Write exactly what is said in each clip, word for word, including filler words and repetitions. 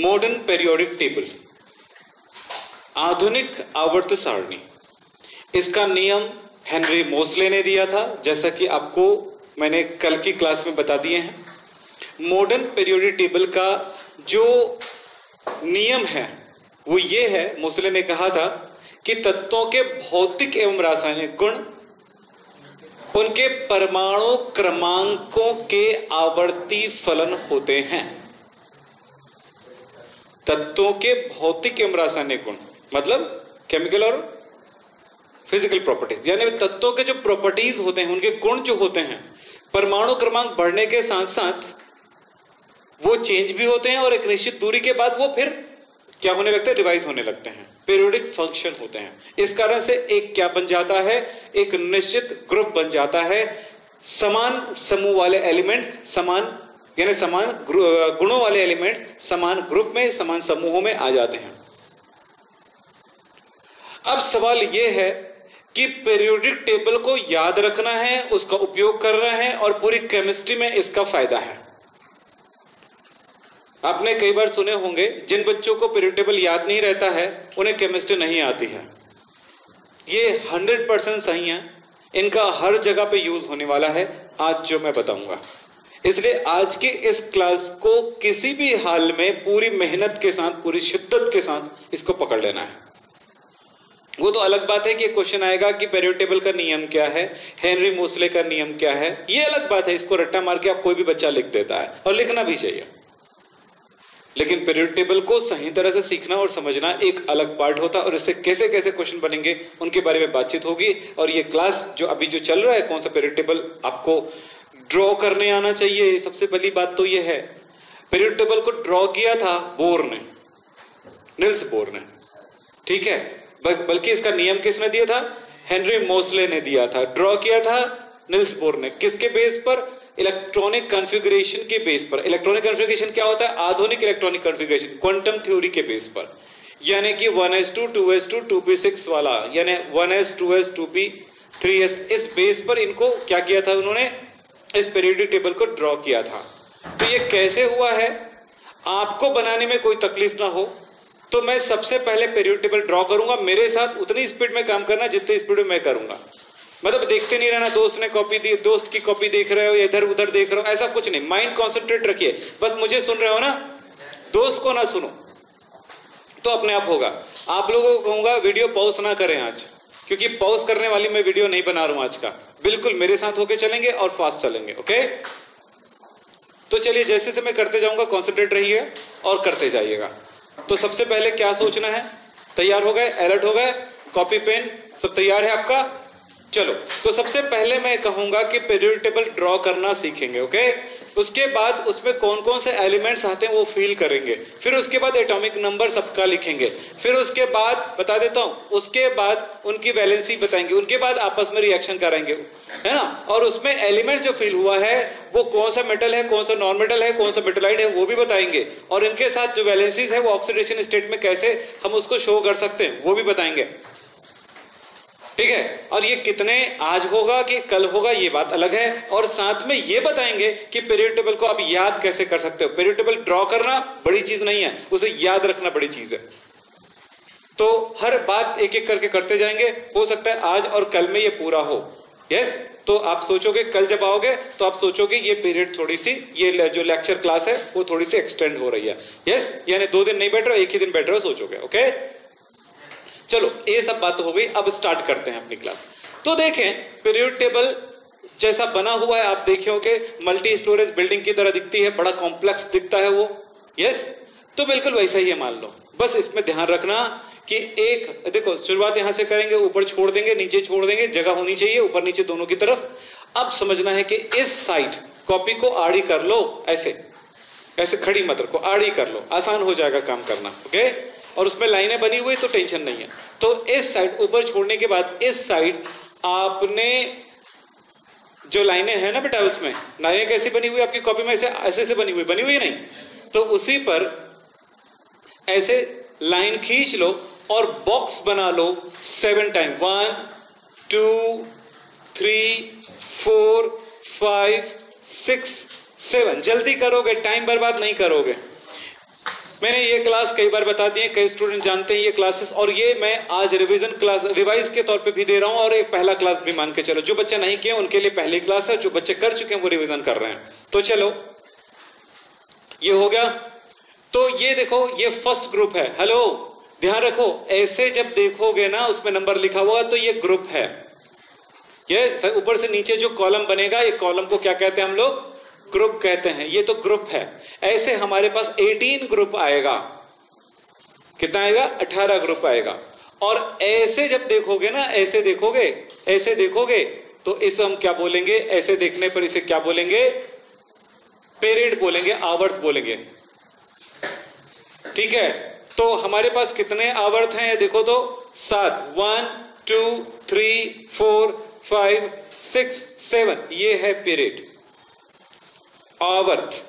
Modern periodic table, आधुनिक आवर्त सारणी, इसका नियम हेनरी मोसले ने दिया था, जैसा कि आपको मैंने कल की क्लास में बता दिए हैं। मॉडर्न पीरियोडिक टेबल का जो नियम है वो ये है, मोसले ने कहा था कि तत्वों के भौतिक एवं रासायनिक गुण उनके परमाणु क्रमांकों के आवर्ती फलन होते हैं। तत्वों के भौतिक एवं रासायनिक गुण मतलब केमिकल और फिजिकल प्रॉपर्टीज, यानी तत्वों के जो प्रॉपर्टीज होते हैं, उनके गुण जो होते हैं, परमाणु क्रमांक बढ़ने के साथ साथ वो चेंज भी होते हैं और एक निश्चित दूरी के बाद वो फिर क्या होने लगते हैं, रिवाइज होने लगते हैं, पीरियोडिक फंक्शन होते हैं। इस कारण से एक क्या बन जाता है, एक निश्चित ग्रुप बन जाता है, समान समूह वाले एलिमेंट, समान यानी समान गुणों वाले एलिमेंट समान ग्रुप में, समान समूहों में आ जाते हैं। अब सवाल यह है कि पीरियोडिक टेबल को याद रखना है, उसका उपयोग करना है और पूरी केमिस्ट्री में इसका फायदा है। आपने कई बार सुने होंगे जिन बच्चों को पीरियोडिक टेबल याद नहीं रहता है उन्हें केमिस्ट्री नहीं आती है। ये हंड्रेड परसेंट सही है, इनका हर जगह पे यूज होने वाला है आज जो मैं बताऊंगा। इसलिए आज की इस क्लास को किसी भी हाल में पूरी मेहनत के साथ, पूरी शिद्दत के साथ इसको पकड़ लेना है। वो तो अलग बात है कि क्वेश्चन आएगा कि पीरियोडिक टेबल का नियम क्या है, हेनरी मोसले का नियम क्या है, ये अलग बात है। इसको रट्टा मार के आप कोई भी बच्चा लिख देता है और लिखना भी चाहिए, लेकिन पीरियोडिक टेबल को सही तरह से सीखना और समझना एक अलग पार्ट होता है और इससे कैसे कैसे क्वेश्चन बनेंगे उनके बारे में बातचीत होगी। और ये क्लास जो अभी जो चल रहा है, कौन सा पीरियोडिक टेबल आपको ड्रॉ करने आना चाहिए। सबसे पहली बात तो ये है, पीरियोडिक टेबल को ड्रॉ किया था बोर ने, निल्स बोर ने, ठीक है, बल्कि इसका नियम किसने दिया था, हेनरी मोसले ने दिया था। ड्रॉ किया था निल्स बोर ने, किसके बेस पर, इलेक्ट्रॉनिक कॉन्फ़िगरेशन के बेस पर। इलेक्ट्रॉनिक कॉन्फ़िगरेशन क्या होता है, आधुनिक इलेक्ट्रॉनिक कॉन्फ़िगरेशन, क्वांटम थ्योरी के बेस पर, यानी कि one S two, two S two, two P six वाला, यानी one S, two S, two P, three S, इस बेस पर इनको क्या किया था, उन्होंने इस पीरियोडिक टेबल को ड्रॉ किया था। तो ये कैसे हुआ है, आपको बनाने में कोई तकलीफ ना हो तो मैं सबसे पहले पीरियोडिक टेबल ड्रॉ करूंगा, मेरे साथ उतनी स्पीड में काम करना जितनी स्पीड में मैं करूंगा। मतलब देखते नहीं रहना, दोस्त ने कॉपी दी, दोस्त की कॉपी देख रहे हो या इधर उधर देख रहे हो, ऐसा कुछ नहीं। माइंड कॉन्सेंट्रेट रखिए, बस मुझे सुन रहे हो ना, दोस्त को ना सुनो तो अपने आप होगा। आप लोगों को कहूंगा वीडियो पॉज ना करें आज, क्योंकि पॉज करने वाली मैं वीडियो नहीं बना रहा हूं आज का। बिल्कुल मेरे साथ होके चलेंगे और फास्ट चलेंगे, ओके। तो चलिए जैसे जैसे मैं करते जाऊंगा कॉन्सेंट्रेट रहिए और करते जाइएगा। तो सबसे पहले क्या सोचना है, तैयार हो गए, अलर्ट हो गए, कॉपी पेन सब तैयार है आपका। चलो, तो सबसे पहले मैं कहूंगा कि पीरियोडिक टेबल ड्रॉ करना सीखेंगे, ओके। उसके बाद उसमें कौन कौन से एलिमेंट्स आते हैं वो फील करेंगे, फिर उसके बाद एटॉमिक नंबर सबका लिखेंगे, फिर उसके बाद बता देता हूं, उसके बाद उनकी वैलेंसी बताएंगे, उनके बाद आपस में रिएक्शन कराएंगे, है ना। और उसमें एलिमेंट जो फील हुआ है वो कौन सा मेटल है, कौन सा नॉन मेटल है, कौन सा मेटलाइट है वो भी बताएंगे, और इनके साथ जो वैलेंसीज है वो ऑक्सीडेशन स्टेट में कैसे हम उसको शो कर सकते हैं वो भी बताएंगे, ठीक है। और ये कितने आज होगा कि कल होगा ये बात अलग है, और साथ में ये बताएंगे कि पीरियोडिक टेबल को आप याद कैसे कर सकते हो। पीरियोडिक टेबल ड्रॉ करना बड़ी चीज नहीं है, उसे याद रखना बड़ी चीज है। तो हर बात एक एक करके करते जाएंगे, हो सकता है आज और कल में ये पूरा हो, यस। तो आप सोचोगे कल जब आओगे तो आप सोचोगे ये पीरियड थोड़ी सी, ये जो लेक्चर क्लास है वो थोड़ी सी एक्सटेंड हो रही है, यस। यानी दो दिन नहीं बैठ रहे हो, एक ही दिन बैठ रहे हो, सोचोगे, ओके। चलो ये सब बात हो गई, अब स्टार्ट करते हैं अपनी क्लास। तो देखें पीरियोडिक टेबल जैसा बना हुआ है, आप देखे होंगे मल्टी स्टोरेज बिल्डिंग की तरह दिखती है, बड़ा कॉम्प्लेक्स दिखता है वो, यस। तो बिल्कुल वैसा ही है, मान लो। बस इसमें ध्यान रखना कि एक, देखो शुरुआत यहां से करेंगे, ऊपर छोड़ देंगे, नीचे छोड़ देंगे, जगह होनी चाहिए ऊपर नीचे दोनों की तरफ। अब समझना है कि इस साइड कॉपी को आड़ी कर लो, ऐसे ऐसे खड़ी मत रखो, आड़ी कर लो, आसान हो जाएगा काम करना, ओके। और उसमें लाइनें बनी हुई तो टेंशन नहीं है। तो इस साइड ऊपर छोड़ने के बाद इस साइड आपने जो लाइनें हैं ना बेटा, उसमें लाइनें कैसी बनी हुई आपकी कॉपी में, ऐसे ऐसे से बनी हुई बनी हुई नहीं, तो उसी पर ऐसे लाइन खींच लो और बॉक्स बना लो seven time, one two three four five six seven. जल्दी करोगे, टाइम बर्बाद नहीं करोगे। मैंने ये क्लास कई बार बता दी है, कई स्टूडेंट जानते हैं ये क्लासेस, और ये मैं आज रिवीजन क्लास रिवाइज के तौर पे भी दे रहा हूं, और एक पहला क्लास भी मान के चलो। जो बच्चे नहीं किए उनके लिए पहली क्लास है, जो बच्चे कर चुके हैं वो रिवीजन कर रहे हैं। तो चलो ये हो गया। तो ये देखो ये फर्स्ट ग्रुप है। हेलो ध्यान रखो, ऐसे जब देखोगे ना उसमें नंबर लिखा हुआ तो ये ग्रुप है। ये ऊपर से नीचे जो कॉलम बनेगा, ये कॉलम को क्या कहते हैं हम लोग? ग्रुप कहते हैं। ये तो ग्रुप है। ऐसे हमारे पास अठारह ग्रुप आएगा। कितना आएगा? अठारह ग्रुप आएगा। और ऐसे जब देखोगे ना, ऐसे देखोगे, ऐसे देखोगे तो इसे हम क्या बोलेंगे? ऐसे देखने पर इसे क्या बोलेंगे? पीरियड बोलेंगे, आवर्त बोलेंगे। ठीक है, तो हमारे पास कितने आवर्त हैं? देखो तो सात। One two three four five six seven, ये है पीरियड, आवर्त।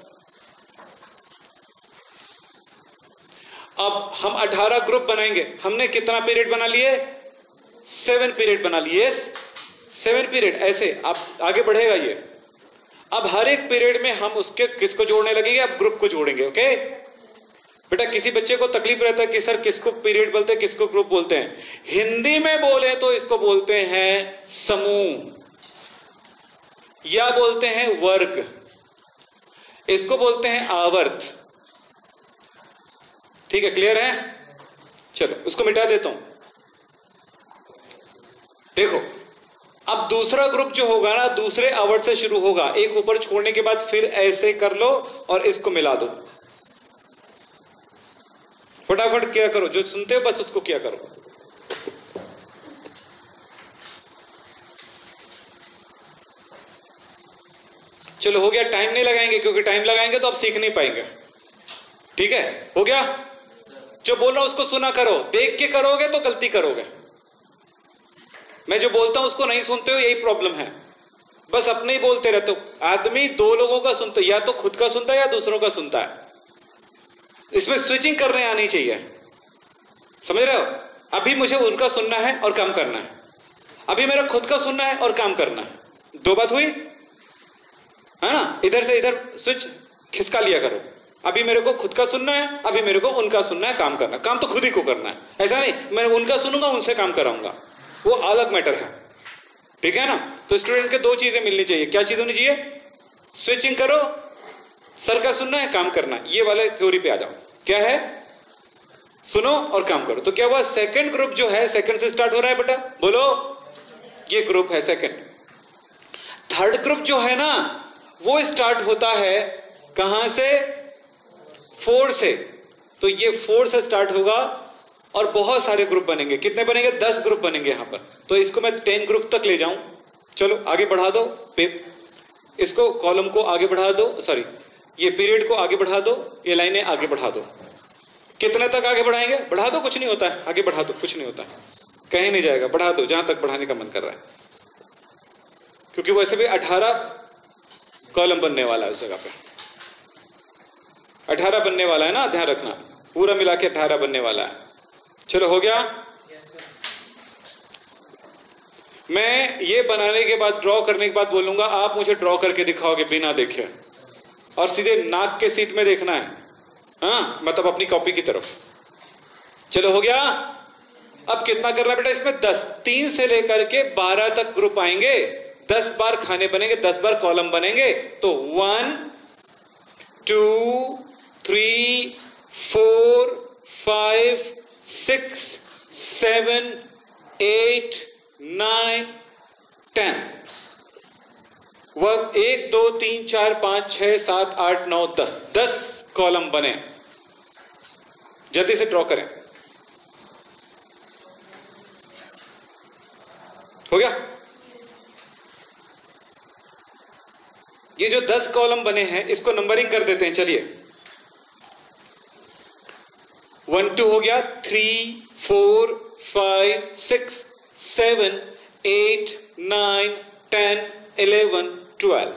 अब हम अठारह ग्रुप बनाएंगे। हमने कितना पीरियड बना लिए? सेवन पीरियड बना लिए। Seven period. ऐसे आप आगे बढ़ेगा ये। अब हर एक पीरियड में हम उसके किसको जोड़ने लगेंगे? अब ग्रुप को जोड़ेंगे। ओके बेटा, किसी बच्चे को तकलीफ रहता है कि सर किसको पीरियड बोलते हैं, किसको ग्रुप बोलते हैं? हिंदी में बोले तो इसको बोलते हैं समूह, या बोलते हैं वर्ग, इसको बोलते हैं आवर्त। ठीक है, क्लियर है? चलो उसको मिटा देता हूं। देखो अब दूसरा ग्रुप जो होगा ना, दूसरे आवर्त से शुरू होगा। एक ऊपर छोड़ने के बाद फिर ऐसे कर लो और इसको मिला दो। फटाफट क्या करो, जो सुनते हो बस उसको क्या करो। चलो हो गया। टाइम नहीं लगाएंगे, क्योंकि टाइम लगाएंगे तो आप सीख नहीं पाएंगे। ठीक है, हो गया। जो बोल रहा हूं उसको सुना करो, देख के करोगे तो गलती करोगे। मैं जो बोलता हूं उसको नहीं सुनते हो, यही प्रॉब्लम है। बस अपने ही बोलते रहते हो। आदमी दो लोगों का सुनता है, या तो खुद का सुनता है या दूसरों का सुनता है। इसमें स्विचिंग करने आनी चाहिए, समझ रहे हो? अभी मुझे उनका सुनना है और काम करना है, अभी मेरा खुद का सुनना है और काम करना है। दो बात हुई है ना? इधर से इधर स्विच खिसका लिया करो। अभी मेरे को खुद का सुनना है, अभी मेरे को उनका सुनना है, काम करना। काम तो खुद ही को करना है, ऐसा नहीं मैं उनका सुनूंगा उनसे काम कराऊंगा, वो अलग मैटर है। ठीक है ना? तो स्टूडेंट के दो चीजें मिलनी चाहिए। क्या चीज होनी चाहिए? स्विचिंग करो, सर का सुनना है, काम करना है। ये वाले थ्योरी पे आ जाओ। क्या है? सुनो और काम करो। तो क्या हुआ? सेकंड ग्रुप जो है, सेकंड से स्टार्ट हो रहा है बेटा, बोलो। ये ग्रुप है सेकंड। थर्ड ग्रुप जो है ना, वो स्टार्ट होता है कहां से? फोर से। तो ये फोर से स्टार्ट होगा और बहुत सारे ग्रुप बनेंगे। कितने बनेंगे? दस ग्रुप बनेंगे यहां पर। तो इसको मैं टेन ग्रुप तक ले जाऊं। चलो आगे बढ़ा दो, इसको कॉलम को आगे बढ़ा दो, सॉरी ये पीरियड को आगे बढ़ा दो, ये लाइनें आगे बढ़ा दो। कितने तक आगे बढ़ाएंगे? बढ़ा दो, कुछ नहीं होता है। आगे बढ़ा दो, कुछ नहीं होता है, कहीं नहीं जाएगा। बढ़ा दो जहां तक बढ़ाने का मन कर रहा है, क्योंकि वैसे भी अठारह कॉलम बनने वाला है उस जगह पे। अठारह बनने वाला है ना, ध्यान रखना। पूरा मिला के अठारह बनने वाला है। चलो हो गया। मैं ये बनाने के बाद, ड्रॉ करने के बाद बोलूंगा आप मुझे ड्रॉ करके दिखाओगे बिना देखे, और सीधे नाक के सीध में देखना है। हाँ, मतलब अपनी कॉपी की तरफ। चलो हो गया। अब कितना करना बेटा इसमें? दस। तीन से लेकर के बारह तक ग्रुप आएंगे, दस बार खाने बनेंगे, दस बार कॉलम बनेंगे। तो one two three four five six seven eight nine ten. वह एक दो तीन चार पांच छह सात आठ नौ दस, दस कॉलम बने। जल्दी से ड्रॉ करें। हो गया? ये जो दस कॉलम बने हैं इसको नंबरिंग कर देते हैं। चलिए, वन टू हो गया, three four five six seven eight nine ten eleven twelve.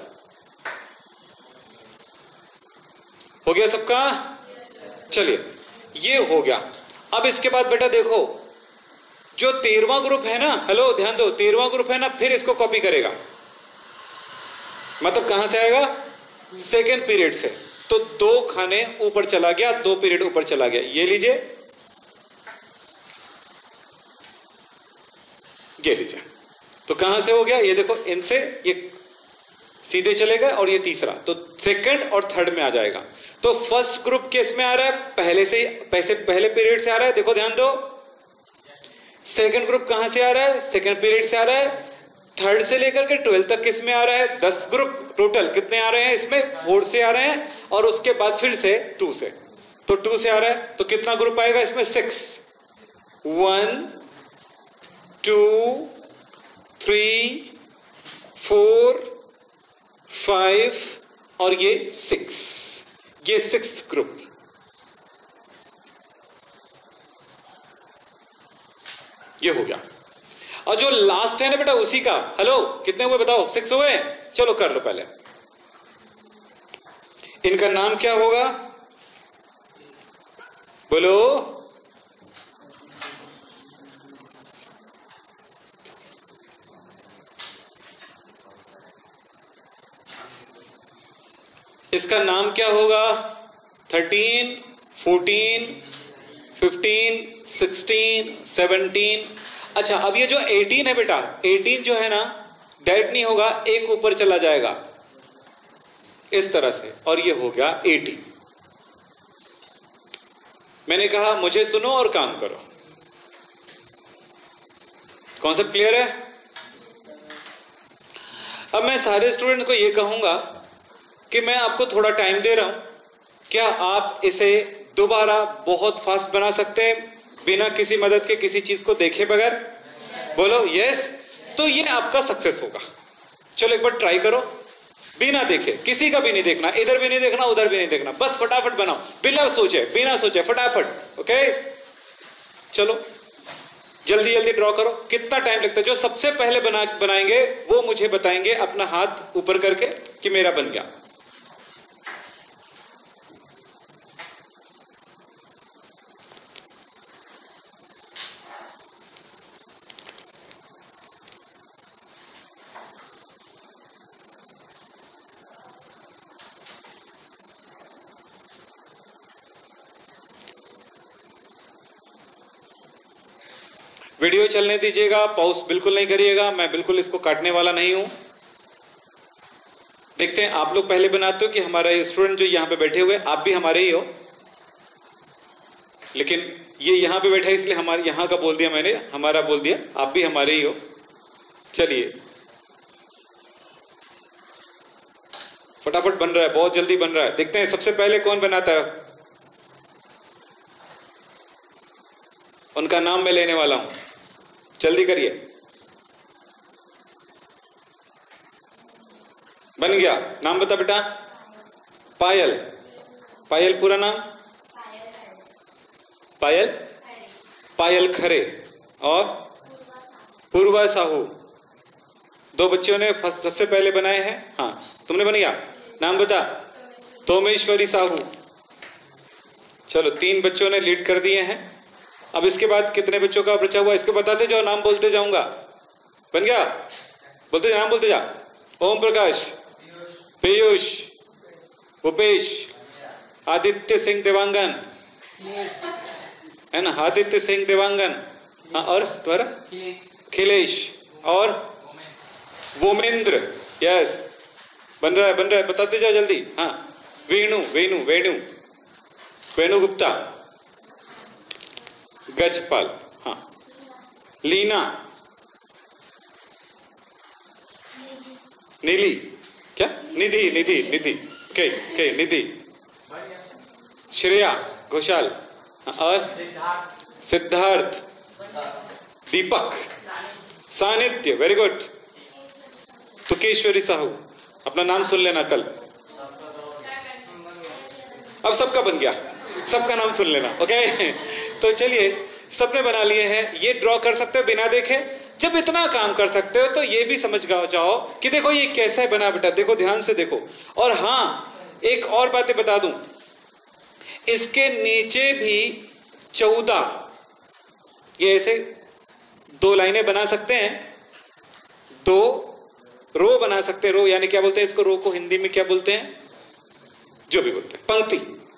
हो गया सबका? चलिए ये हो गया। अब इसके बाद बेटा देखो, जो तेरहवां ग्रुप है ना, हेलो ध्यान दो, तेरहवां ग्रुप है ना, फिर इसको कॉपी करेगा। मतलब कहां से आएगा? सेकेंड पीरियड से। तो दो खाने ऊपर चला गया, दो पीरियड ऊपर चला गया। ये लीजिए, ये लीजिए। तो कहां से हो गया ये देखो, इनसे ये सीधे चले गए और ये तीसरा, तो सेकंड और थर्ड में आ जाएगा। तो फर्स्ट ग्रुप किस में आ रहा है, पहले से पैसे पहले पीरियड से आ रहा है, देखो ध्यान दो। सेकंड ग्रुप कहां से आ रहा है, सेकंड पीरियड से आ रहा है। थर्ड से लेकर के ट्वेल्थ तक किस में आ रहा है, दस ग्रुप टोटल कितने आ रहे हैं इसमें, फोर से आ रहे हैं, और उसके बाद फिर से टू से, तो टू से आ रहा है, तो कितना ग्रुप आएगा इसमें, six. One two three four five और ये सिक्स, ये सिक्स ग्रुप। ये हो गया। और जो लास्ट है ना बेटा उसी का, हेलो कितने हुए बताओ, सिक्स हुए, चलो कर लो पहले। इनका नाम क्या होगा, बोलो। इसका नाम क्या होगा, thirteen, fourteen, fifteen, sixteen, seventeen. अच्छा, अब ये जो एटीन है बेटा, एटीन जो है ना डायरेक्ट नहीं होगा, एक ऊपर चला जाएगा इस तरह से, और ये हो गया एटीन। मैंने कहा मुझे सुनो और काम करो। कॉन्सेप्ट क्लियर है? अब मैं सारे स्टूडेंट को ये कहूंगा कि मैं आपको थोड़ा टाइम दे रहा हूं, क्या आप इसे दोबारा बहुत फास्ट बना सकते हैं बिना किसी मदद के, किसी चीज को देखे बगैर? बोलो यस। तो ये आपका सक्सेस होगा। चलो एक बार ट्राई करो, बिना देखे, किसी का भी नहीं देखना, इधर भी नहीं देखना, उधर भी नहीं देखना, बस फटाफट बनाओ, बिना सोचे, बिना सोचे फटाफट। ओके चलो जल्दी जल्दी ड्रॉ करो। कितना टाइम लगता है? जो सबसे पहले बना बनाएंगे वो मुझे बताएंगे अपना हाथ ऊपर करके कि मेरा बन गया। वीडियो चलने दीजिएगा, पॉज बिल्कुल नहीं करिएगा, मैं बिल्कुल इसको काटने वाला नहीं हूं। देखते हैं आप लोग पहले बनाते हो कि हमारा स्टूडेंट जो यहां पे बैठे हुए, आप भी हमारे ही हो, लेकिन ये यहां पे बैठा है इसलिए हमारे यहां का बोल दिया मैंने, हमारा बोल दिया, आप भी हमारे ही हो। चलिए फटाफट बन रहा है, बहुत जल्दी बन रहा है। देखते हैं सबसे पहले कौन बनाता है, उनका नाम मैं लेने वाला हूं, जल्दी करिए। बन गया, नाम बता बेटा। पायल, पायल पूरा नाम? पायल, पायल खरे और पूर्वा साहू। दो बच्चों ने फर्स्ट सबसे पहले बनाए हैं। हाँ तुमने बन गया, नाम बता। तोमेश्वरी साहू। चलो तीन बच्चों ने लीड कर दिए हैं। अब इसके बाद कितने बच्चों का बचा हुआ, इसके बताते जाओ, नाम बोलते जाऊंगा। बन गया, बोलते जा, नाम बोलते जा। ओम प्रकाश, पीयूष, भूपेश, आदित्य सिंह देवांगन, है ना, आदित्य सिंह देवांगन। हाँ और तुम्हारा? खिलेश और वोमेंद्र। यस बन रहा है, बन रहा है, बताते जाओ जल्दी। हाँ वेणु, वेणु, वेणु, वेणु गुप्ता, गजपाल। हाँ लीना, नीली, क्या निधि, निधि, निधि, के के निधि, श्रेया घोषाल। हाँ, और सिद्धार्थ, दीपक, सानिध्य, वेरी गुड, तुकेश्वरी साहू। अपना नाम सुन लेना कल। अब सबका बन गया, सबका नाम सुन लेना। ओके तो चलिए सबने बना लिए हैं। ये ड्रॉ कर सकते हो बिना देखे। जब इतना काम कर सकते हो तो ये भी समझ जाओ कि देखो ये कैसा बना बेटा, देखो ध्यान से देखो। और हाँ एक और बातें बता दूं, इसके नीचे भी चौदह ये ऐसे दो लाइनें बना सकते हैं, दो रो बना सकते हैं। रो यानी क्या बोलते हैं इसको, रो को हिंदी में क्या बोलते हैं? जो भी बोलते हैं, पंक्ति,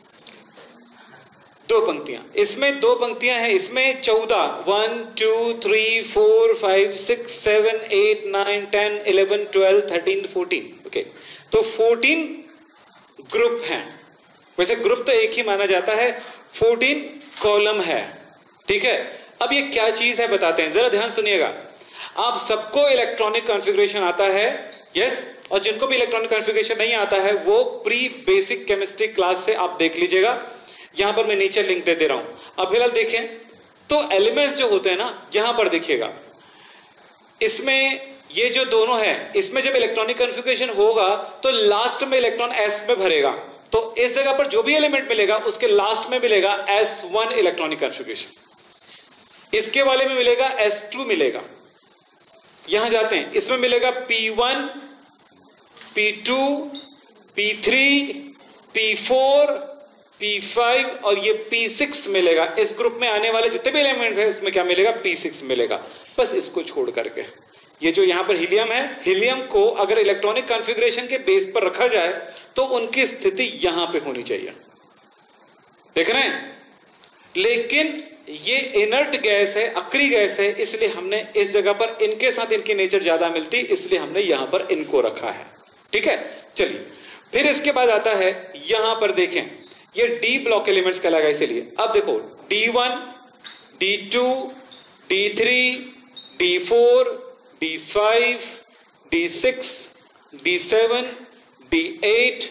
दो पंक्तियां, इसमें दो पंक्तियां हैं, इसमें चौदह, one two three four five six seven eight nine ten eleven twelve thirteen fourteen, okay, तो फोर्टीन ग्रुप हैं। वैसे ग्रुप तो एक ही माना जाता है, फोर्टीन कॉलम है, ठीक है। अब ये क्या चीज है बताते हैं, जरा ध्यान सुनिएगा। आप सबको इलेक्ट्रॉनिक कॉन्फ़िगरेशन आता है, यस, और जिनको भी इलेक्ट्रॉनिक कॉन्फ़िगरेशन नहीं आता है वो प्री बेसिक केमिस्ट्री क्लास से आप देख लीजिएगा, यहां पर मैं नीचे लिंक दे दे रहा हूं। अब फिलहाल देखें तो एलिमेंट्स जो होते हैं ना, यहां पर देखिएगा, इसमें ये जो दोनों है, इसमें जब इलेक्ट्रॉनिक कॉन्फ़िगरेशन होगा तो लास्ट में इलेक्ट्रॉन एस में भरेगा, तो इस जगह पर जो भी एलिमेंट मिलेगा उसके लास्ट में मिलेगा एस वन इलेक्ट्रॉनिक कॉन्फ़िगरेशन, इसके वाले में मिलेगा एस टू मिलेगा। यहां जाते हैं, इसमें मिलेगा P one, P two, P three, P four, P five और ये पी सिक्स मिलेगा। इस ग्रुप में आने वाले जितने भी एलिमेंट है उसमें क्या मिलेगा, पी सिक्स मिलेगा, बस इसको छोड़ करके। ये जो यहां पर हीलियम है, हीलियम को अगर इलेक्ट्रॉनिक कॉन्फ़िगरेशन के बेस पर रखा जाए तो उनकी स्थिति यहां पे होनी चाहिए, देख रहे हैं। लेकिन ये इनर्ट गैस है, अक्री गैस है, इसलिए हमने इस जगह पर इनके साथ इनकी नेचर ज्यादा मिलती, इसलिए हमने यहां पर इनको रखा है, ठीक है। चलिए फिर इसके बाद आता है, यहां पर देखें ये डी ब्लॉक एलिमेंट्स कहलाएगा, इसीलिए अब देखो D one, D two, D three, D four, D five, D six, D seven, D eight,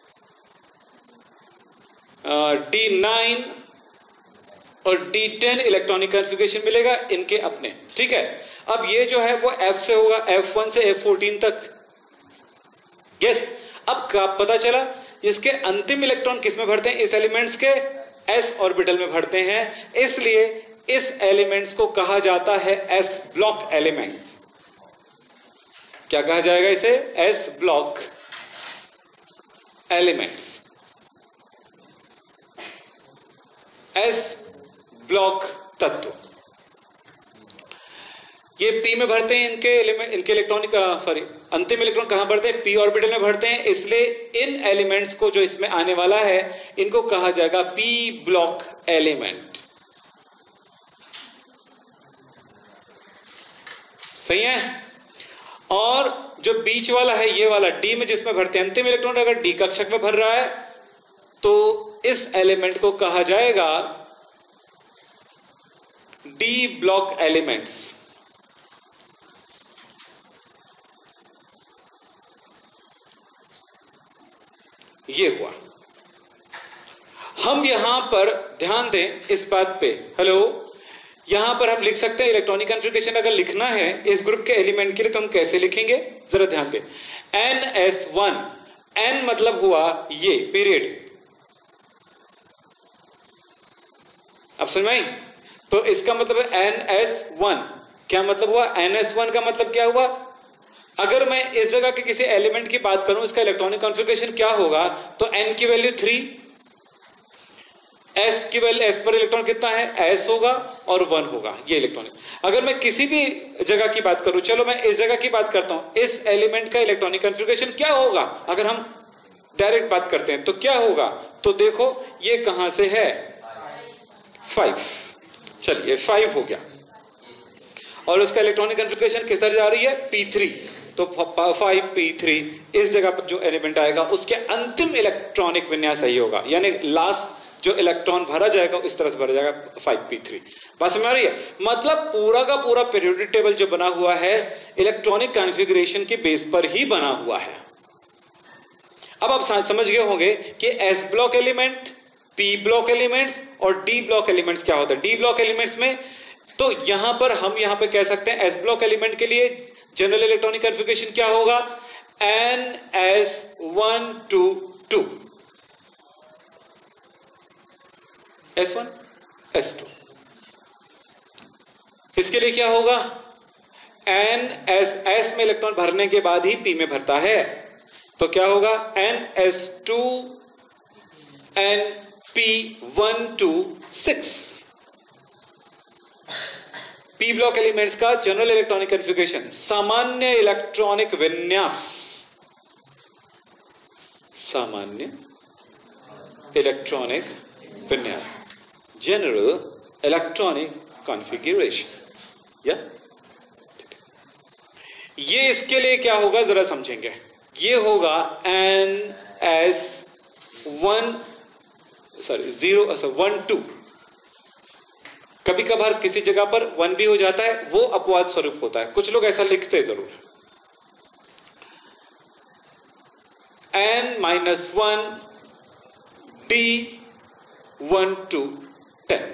D nine और डी टेन इलेक्ट्रॉनिक कॉन्फ़िगरेशन मिलेगा इनके अपने, ठीक है। अब ये जो है वो F से होगा, एफ वन से एफ फोर्टीन तक, यस। अब क्या पता चला, इसके अंतिम इलेक्ट्रॉन किस में भरते हैं, इस एलिमेंट्स के s ऑर्बिटल में भरते हैं, इसलिए इस एलिमेंट्स को कहा जाता है s ब्लॉक एलिमेंट्स। क्या कहा जाएगा इसे, s block elements, s block तत्व। ये p में भरते हैं, इनके एलिमेंट, इनके इलेक्ट्रॉनिक सॉरी अंतिम इलेक्ट्रॉन कहां भरते हैं, p ऑर्बिटल में भरते हैं, इसलिए इन एलिमेंट्स को जो इसमें आने वाला है इनको कहा जाएगा p ब्लॉक एलिमेंट, सही है। और जो बीच वाला है, ये वाला d में जिसमें भरते हैं अंतिम इलेक्ट्रॉन, अगर d कक्षक में भर रहा है तो इस एलिमेंट को कहा जाएगा d ब्लॉक एलिमेंट्स। ये हुआ। हम यहां पर ध्यान दें इस बात पे, हेलो, यहां पर हम लिख सकते हैं इलेक्ट्रॉनिक कॉन्फ़िगरेशन अगर लिखना है इस ग्रुप के एलिमेंट के लिए तो हम कैसे लिखेंगे, जरा ध्यान दें। एन एस वन, एन मतलब हुआ ये पीरियड, अब समझ में आई? तो इसका मतलब एन एस वन, क्या मतलब हुआ, एन एस वन का मतलब क्या हुआ, अगर मैं इस जगह के किसी एलिमेंट की बात करूं इसका इलेक्ट्रॉनिक कॉन्फ़िगरेशन क्या होगा, तो n की वैल्यू थ्री, s की वैल्यू, s पर इलेक्ट्रॉन कितना है, s होगा और वन होगा, ये इलेक्ट्रॉनिक। अगर मैं किसी भी जगह की बात करूं, चलो मैं इस जगह की बात करता हूं, इस एलिमेंट का इलेक्ट्रॉनिक कॉन्फ़िगरेशन क्या होगा, अगर हम डायरेक्ट बात करते हैं तो क्या होगा, तो देखो ये कहां से है, फाइव, चलिए फाइव हो गया, और उसका इलेक्ट्रॉनिक कॉन्फ़िगरेशन किस तरह जा रही है, पी थ्री, तो फाइव पी थ्री, इस जगह पर जो एलिमेंट आएगा उसके अंतिम इलेक्ट्रॉनिक विन्यास सही होगा, यानी लास्ट जो इलेक्ट्रॉन भरा जाएगा इस तरह से भरा जाएगा फाइव पी थ्री। बात समझ आ रही है, मतलब पूरा का पूरा पीरियोडिक टेबल जो बना हुआ है इलेक्ट्रॉनिक कॉन्फ़िगरेशन के बेस पर ही बना हुआ है। अब आप समझ गए होंगे कि s block element, p block elements और डी ब्लॉक एलिमेंट्स क्या होता है। डी ब्लॉक एलिमेंट्स में तो यहां पर हम यहां पर कह सकते हैं एस ब्लॉक एलिमेंट के लिए जनरल इलेक्ट्रॉनिक कॉन्फ़िगरेशन क्या होगा, n s one to two, s one S two. इसके लिए क्या होगा, एन एस, एस में इलेक्ट्रॉन भरने के बाद ही पी में भरता है, तो क्या होगा, n s two n p one to six. P block elements का जनरल इलेक्ट्रॉनिक कॉन्फ़िगरेशन, सामान्य इलेक्ट्रॉनिक विन्यास, सामान्य इलेक्ट्रॉनिक विन्यास, जनरल इलेक्ट्रॉनिक कॉन्फ़िगरेशन। या ये इसके लिए क्या होगा जरा समझेंगे। ये होगा n s one sorry zero one two, कभी कभार किसी जगह पर वन भी हो जाता है, वो अपवाद स्वरूप होता है, कुछ लोग ऐसा लिखते जरूर है। N minus one d one to ten,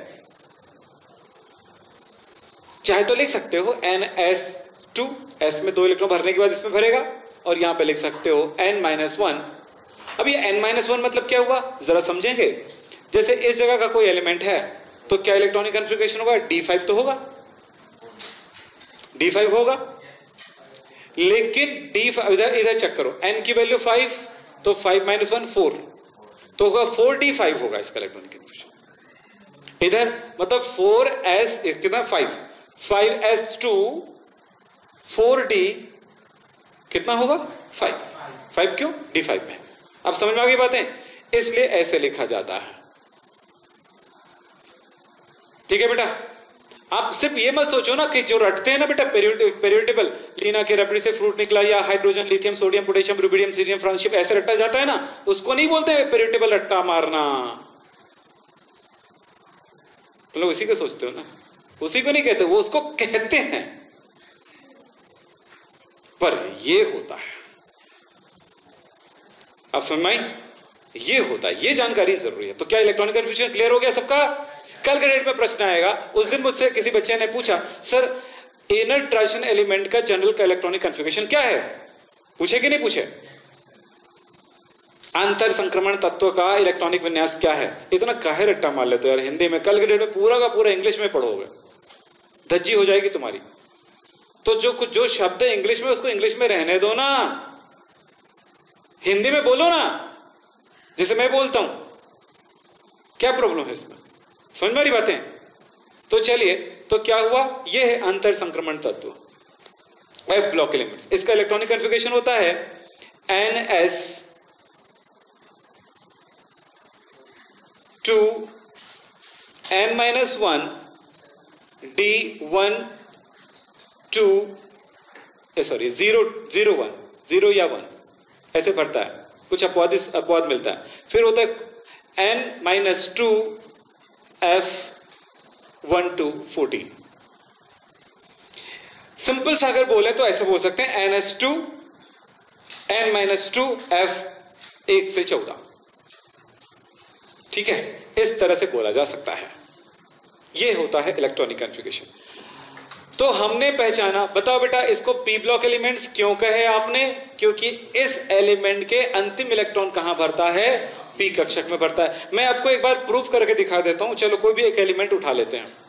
चाहे तो लिख सकते हो एन एस टू, एस में दो इलेक्ट्रॉन भरने के बाद इसमें भरेगा, और यहां पे लिख सकते हो एन माइनस वन। अब ये एन माइनस वन मतलब क्या हुआ जरा समझेंगे। जैसे इस जगह का कोई एलिमेंट है तो क्या इलेक्ट्रॉनिक कॉन्फ़िगरेशन होगा, डी फाइव तो होगा, डी फाइव होगा, लेकिन डी फाइव इधर इधर चेक करो, एन की वैल्यू फाइव, तो फाइव माइनस वन फोर, तो होगा फोर डी फाइव होगा इसका इलेक्ट्रॉनिक कॉन्फ़िगरेशन। इधर मतलब फोर एस कितना five, five s two four d कितना होगा फाइव, फाइव क्यों डी फाइव में। अब समझ में आ गई बातें, इसलिए ऐसे लिखा जाता है। ठीक है बेटा, आप सिर्फ ये मत सोचो ना कि जो रटते हैं ना बेटा पेरियोडिकल, लीना के रबड़ी से फ्रूट निकला, या hydrogen lithium sodium potassium rubidium cerium francium ऐसे रट्टा जाता है ना, उसको नहीं बोलते हैं पेरियोडिकल रट्टा मारना। तो लोग उसी को सोचते हो ना, उसी को नहीं कहते, वो उसको कहते हैं, पर ये होता है। आप समझ में आई, ये होता है, ये जानकारी जरूरी है। तो क्या इलेक्ट्रॉनिक कन्फ्यूजन क्लियर हो गया सबका। कल के डेट में प्रश्न आएगा, उस दिन मुझसे किसी बच्चे ने पूछा सर इनर ट्रांजिशन एलिमेंट का जनरल का इलेक्ट्रॉनिक कन्फिगरेशन क्या है, पूछे कि नहीं पूछे। अंतर संक्रमण तत्व का इलेक्ट्रॉनिक विन्यास क्या है, इतना काहे रट्टा मार लेते हो यार हिंदी में। कल के डेट में पूरा का पूरा इंग्लिश में पढ़ोगे, धज्जी हो जाएगी तुम्हारी। तो जो कुछ जो शब्द है इंग्लिश में उसको इंग्लिश में रहने दो ना, हिंदी में बोलो ना जैसे मैं बोलता हूं, क्या प्रॉब्लम है इसमें, समझ में आ रही बातें। तो चलिए, तो क्या हुआ, ये है अंतर संक्रमण तत्व एफ ब्लॉक एलिमेंट्स। इसका इलेक्ट्रॉनिक कॉन्फ़िगरेशन होता है n s two n minus one d one to sorry zero zero one, zero या वन ऐसे भरता है, कुछ अपवाद अपवाद मिलता है। फिर होता है n minus two f one to fourteen. Simple सा अगर बोले तो ऐसे बोल सकते हैं n s two n minus two f एक से चौदह। ठीक है, इस तरह से बोला जा सकता है। यह होता है इलेक्ट्रॉनिक कॉन्फ़िगरेशन। तो हमने पहचाना, बताओ बेटा इसको पी ब्लॉक एलिमेंट्स क्यों कहे आपने, क्योंकि इस एलिमेंट के अंतिम इलेक्ट्रॉन कहां भरता है, पी कक्षक में भरता है। मैं आपको एक बार प्रूफ करके दिखा देता हूं। चलो कोई भी एक एलिमेंट उठा लेते हैं,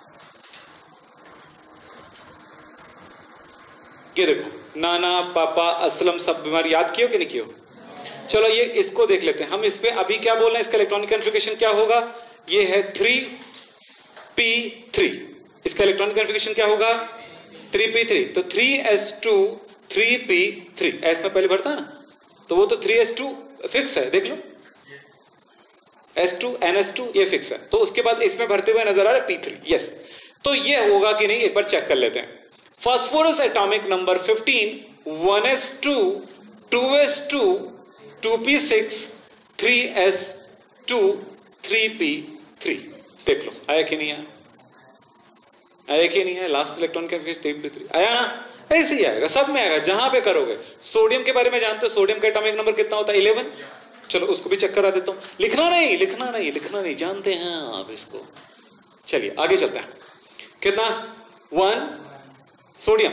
ये देखो नाना पापा असलम सब बीमारी याद कियो कि नहीं कियो। चलो ये इसको देख लेते हैं हम। इसमें अभी क्या बोल रहे हैं, इसका इलेक्ट्रॉनिक कॉन्फ़िगरेशन क्या होगा, ये है थ्री पी थ्री। इसका इलेक्ट्रॉनिक कॉन्फ़िगरेशन क्या होगा, थ्री पी थ्री। तो three s two three p three, s में पहले भरता है ना, तो वो तो थ्री एस टू फिक्स है, देख लो s two n s two ये फिक्स है। तो उसके बाद इसमें भरते हुए नजर आ रहा है पी थ्री। यस, तो ये होगा कि नहीं एक बार चेक कर लेते हैं। Phosphorus atomic number fifteen, one S two two S two two P six three s two three p three. देख लो आया कि नहीं आया, आया कि नहीं है। लास्ट इलेक्ट्रॉन का थ्री पी थ्री आया ना, ऐसे ही आएगा, सब में आएगा जहां पे करोगे। सोडियम के बारे में जानते हो, सोडियम का एटॉमिक नंबर कितना होता है, इलेवन। चलो उसको भी चेक करा देता हूं। लिखना नहीं लिखना नहीं लिखना नहीं, जानते हैं आप इसको। चलिए आगे चलते हैं। कितना, वन सोडियम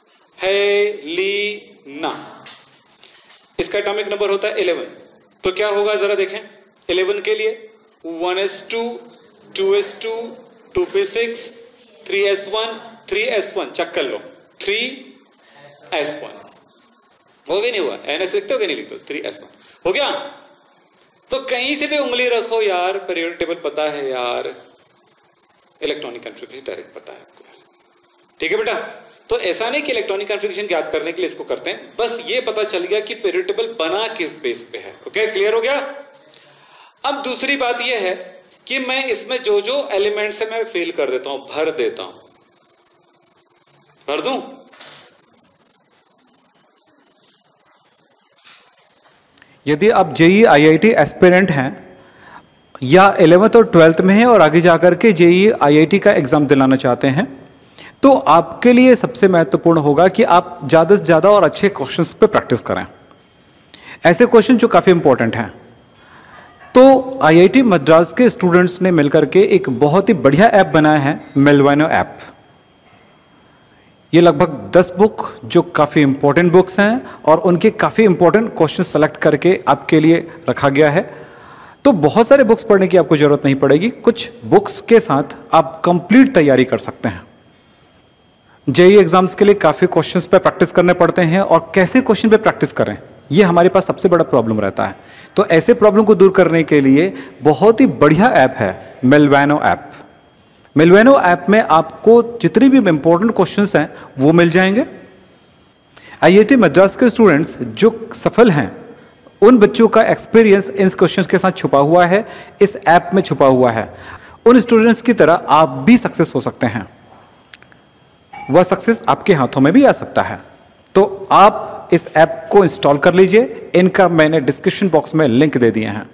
हेलिना, इसका एटॉमिक नंबर होता है इलेवन। तो क्या होगा जरा देखें, इलेवन के लिए one S two two S two two P six three s one three s one, check कर लो थ्री एस वन हो गया नहीं हुआ, एन एस लिखते हो कि नहीं लिखते हो, थ्री एस वन हो गया। तो कहीं से भी उंगली रखो यार, पीरियोडिक टेबल पता है यार, इलेक्ट्रॉनिक कॉन्फ़िगरेशन डायरेक्ट पता है आपको। ठीक है बेटा, तो ऐसा नहीं कि इलेक्ट्रॉनिक कॉन्फ़िगरेशन ज्ञात करने के लिए इसको करते हैं, बस ये पता चल गया कि पीरियोडिक टेबल बना किस बेस पे है। ओके, क्लियर हो गया। अब दूसरी बात यह है कि मैं इसमें जो जो एलिमेंट्स है मैं फिल कर देता हूं, भर देता हूं। भर दूं? यदि आप जेई आईआईटी एस्पिरेंट हैं या इलेवेंथ और ट्वेल्थ में हैं और आगे जाकर के जेई आईआईटी का एग्जाम दिलाना चाहते हैं, तो आपके लिए सबसे महत्वपूर्ण होगा कि आप ज़्यादा से ज़्यादा और अच्छे क्वेश्चंस पे प्रैक्टिस करें, ऐसे क्वेश्चन जो काफ़ी इंपॉर्टेंट हैं। तो आईआईटी मद्रास के स्टूडेंट्स ने मिलकर के एक बहुत ही बढ़िया ऐप बनाया है, मेलवानो ऐप। ये लगभग दस बुक जो काफ़ी इंपॉर्टेंट बुक्स हैं और उनके काफ़ी इंपॉर्टेंट क्वेश्चन सेलेक्ट करके आपके लिए रखा गया है। तो बहुत सारे बुक्स पढ़ने की आपको जरूरत नहीं पड़ेगी, कुछ बुक्स के साथ आप कंप्लीट तैयारी कर सकते हैं। जेई एग्जाम्स के लिए काफ़ी क्वेश्चंस पे प्रैक्टिस करने पड़ते हैं और कैसे क्वेश्चन पे प्रैक्टिस करें, ये हमारे पास सबसे बड़ा प्रॉब्लम रहता है। तो ऐसे प्रॉब्लम को दूर करने के लिए बहुत ही बढ़िया ऐप है मेलवानो ऐप। मेलवानो ऐप में आपको जितने भी इंपॉर्टेंट क्वेश्चंस हैं वो मिल जाएंगे। आईआईटी मद्रास के स्टूडेंट्स जो सफल हैं, उन बच्चों का एक्सपीरियंस इन क्वेश्चंस के साथ छुपा हुआ है, इस ऐप में छुपा हुआ है। उन स्टूडेंट्स की तरह आप भी सक्सेस हो सकते हैं, वह सक्सेस आपके हाथों में भी आ सकता है। तो आप इस ऐप को इंस्टॉल कर लीजिए, इनका मैंने डिस्क्रिप्शन बॉक्स में लिंक दे दिए हैं।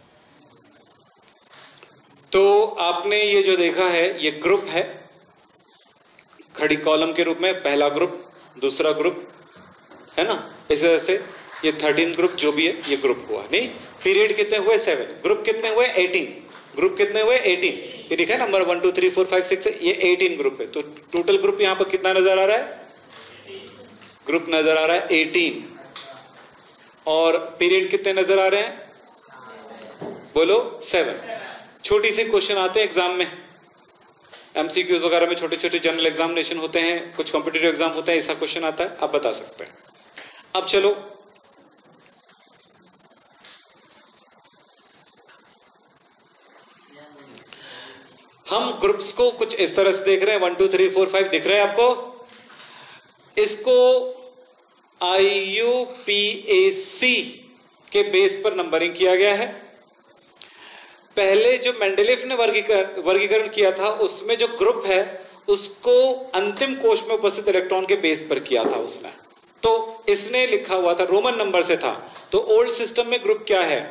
तो आपने ये जो देखा है ये ग्रुप है, खड़ी कॉलम के रूप में, पहला ग्रुप, दूसरा ग्रुप, है ना। इस तरह से ये थर्टीन ग्रुप जो भी है ये ग्रुप हुआ। नहीं, पीरियड कितने हुए? सेवन। ग्रुप कितने हुए? एटीन। ग्रुप कितने हुए? एटीन। ये दिखा number one two three four five six, ये एटीन ग्रुप है। तो टोटल ग्रुप यहां पर कितना नजर आ रहा है? ग्रुप नजर आ रहा है एटीन। और पीरियड कितने नजर आ रहे हैं? बोलो, सेवन। छोटी सी क्वेश्चन आते हैं एग्जाम में, एमसीक्यूज वगैरह में, छोटे छोटे जनरल एग्जामिनेशन होते हैं, कुछ कॉम्पिटिटिव एग्जाम होता है, ऐसा क्वेश्चन आता है, आप बता सकते हैं। अब चलो हम ग्रुप्स को कुछ इस तरह से देख रहे हैं, one two three four five दिख रहे हैं आपको। इसको आई यू पी ए सी के बेस पर नंबरिंग किया गया है। पहले जो मेंडेलीफ ने वर्गीकरण वर्गीकरण किया था उसमें जो ग्रुप है उसको अंतिम कोश में उपस्थित इलेक्ट्रॉन के बेस पर किया था उसने। तो इसने लिखा हुआ था, रोमन नंबर से था। तो ओल्ड सिस्टम में ग्रुप क्या है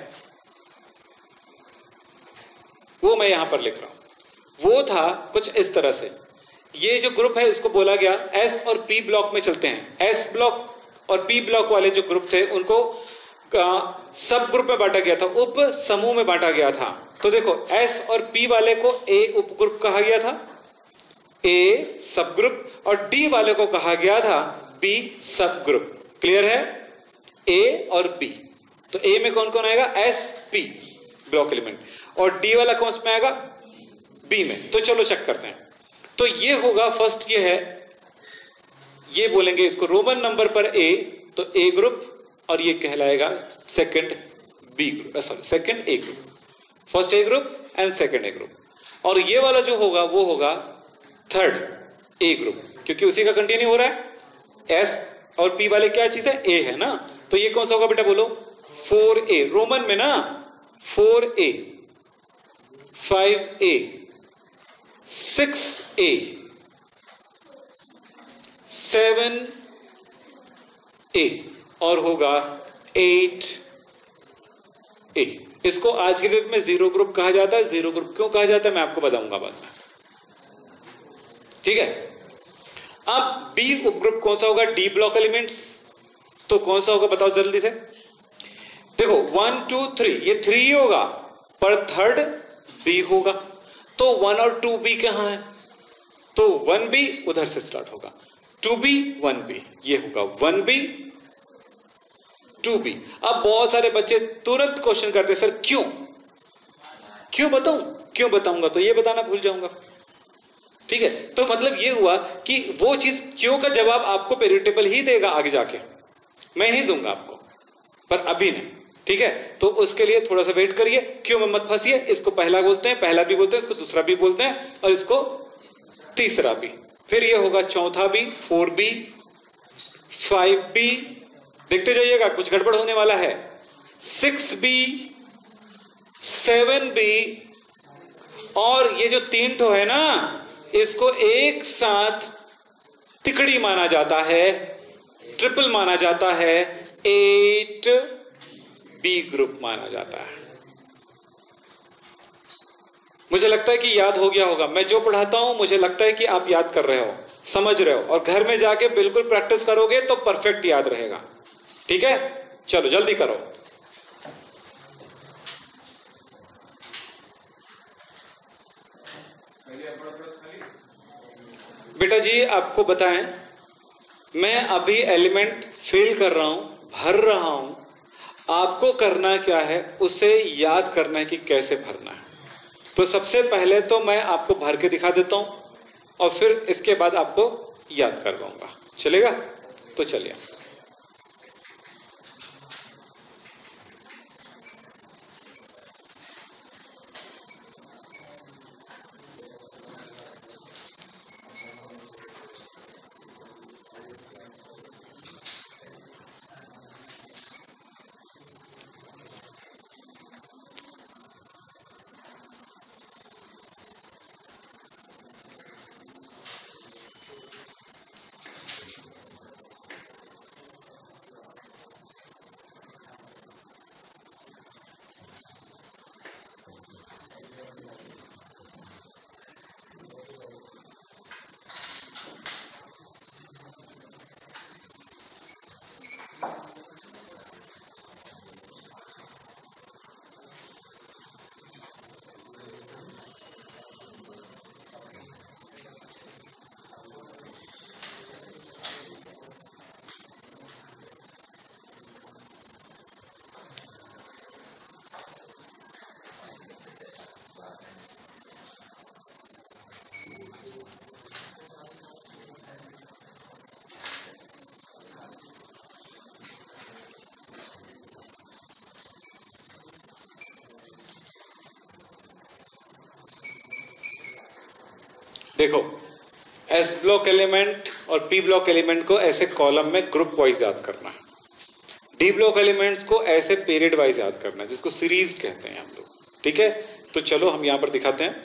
वो मैं यहां पर लिख रहा हूं। वो था कुछ इस तरह से। ये जो ग्रुप है इसको बोला गया एस और पी ब्लॉक में चलते हैं। एस ब्लॉक और पी ब्लॉक वाले जो ग्रुप थे उनको सब ग्रुप में बांटा गया था, उप समूह में बांटा गया था। तो देखो एस और पी वाले को ए उप ग्रुप कहा गया था, ए सब ग्रुप, और डी वाले को कहा गया था बी सब ग्रुप। क्लियर है? ए और बी। तो ए में कौन कौन आएगा? S p block element. और डी वाला कौन में आएगा? बी में। तो चलो चेक करते हैं। तो ये होगा फर्स्ट, ये है, ये बोलेंगे इसको रोमन नंबर पर ए, तो ए ग्रुप, और ये कहलाएगा second B group, sorry second A group. First A group and second A group. और ये वाला जो होगा वो होगा थर्ड ए ग्रुप, क्योंकि उसी का कंटिन्यू हो रहा है। एस और पी वाले क्या चीज है? ए है ना। तो ये कौन सा होगा बेटा? बोलो, फोर ए। रोमन में ना four A, five A, six A, seven A, और होगा एट ए। इसको आज के डेट में जीरो ग्रुप कहा जाता है। जीरो ग्रुप क्यों कहा जाता है मैं आपको बताऊंगा बाद में, ठीक है। अब बी उपग्रुप कौन सा होगा? D block elements. तो कौन सा होगा बताओ जल्दी से। देखो वन टू थ्री, ये थ्री ही होगा, पर थर्ड बी होगा। तो वन और टू बी कहां है? तो वन बी उधर से स्टार्ट होगा, टू बी वन बी, ये होगा वन बी टू बी। अब बहुत सारे बच्चे तुरंत क्वेश्चन करते सर क्यों क्यों बताऊं क्यों बताऊंगा तो ये बताना भूल जाऊंगा, ठीक है। तो मतलब ये हुआ कि वो चीज क्यों का जवाब आपको पीरियड टेबल ही देगा, आगे जाके मैं ही दूंगा आपको, पर अभी नहीं, ठीक है। तो उसके लिए थोड़ा सा वेट करिए, क्यों में मत फंसिए। इसको पहला बोलते हैं, पहला भी बोलते हैं, इसको दूसरा भी बोलते हैं, और इसको तीसरा भी। फिर ये होगा चौथा B, four B, five B, देखते जाइएगा कुछ गड़बड़ होने वाला है, सिक्स बी, सेवन बी, और ये जो तीन ठो है ना, इसको एक साथ तिकड़ी माना जाता है, ट्रिपल माना जाता है, एट बी ग्रुप माना जाता है। मुझे लगता है कि याद हो गया होगा। मैं जो पढ़ाता हूं मुझे लगता है कि आप याद कर रहे हो, समझ रहे हो, और घर में जाके बिल्कुल प्रैक्टिस करोगे तो परफेक्ट याद रहेगा। ठीक है, चलो जल्दी करो। बेटा जी आपको बताएं, मैं अभी एलिमेंट फिल कर रहा हूं, भर रहा हूं, आपको करना क्या है, उसे याद करना है कि कैसे भरना है। तो सबसे पहले तो मैं आपको भर के दिखा देता हूं और फिर इसके बाद आपको याद करवाऊंगा। चलेगा? तो चलिए। देखो, एस ब्लॉक एलिमेंट और पी ब्लॉक एलिमेंट को ऐसे कॉलम में ग्रुप वाइज याद करना है। डी ब्लॉक एलिमेंट्स को ऐसे पीरियड वाइज याद करना है, जिसको सीरीज कहते हैं हम लोग। ठीक है, तो चलो हम यहां पर दिखाते हैं।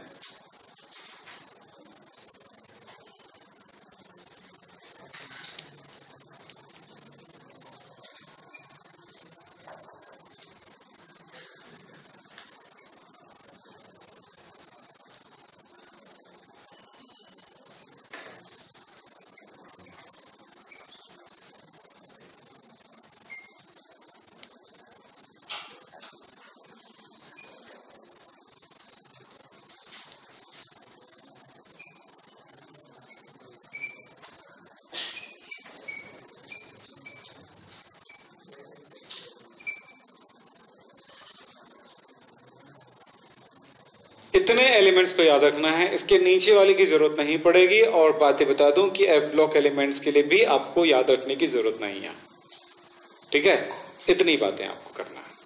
इतने एलिमेंट्स को याद रखना है, इसके नीचे वाले की जरूरत नहीं पड़ेगी। और बातें बता दूं कि एफ ब्लॉक एलिमेंट्स के लिए भी आपको याद रखने की जरूरत नहीं है। ठीक है, इतनी बातें आपको करना है।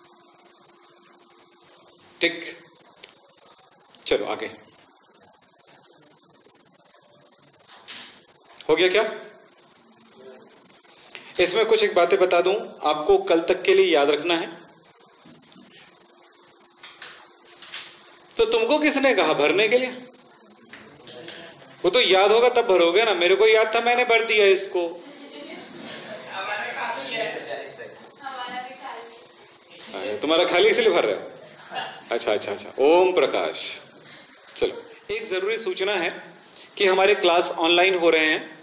ठीक, चलो आगे। हो गया क्या? इसमें कुछ एक बातें बता दूं, आपको कल तक के लिए याद रखना है। तो तुमको किसने कहा भरने के लिए? वो तो याद होगा तब भरोगे ना। मेरे को याद था, मैंने भर दिया इसको। तुम्हारा खाली इसलिए भर रहे हो? अच्छा अच्छा अच्छा, ओम प्रकाश। चलो, एक जरूरी सूचना है कि हमारे क्लास ऑनलाइन हो रहे हैं।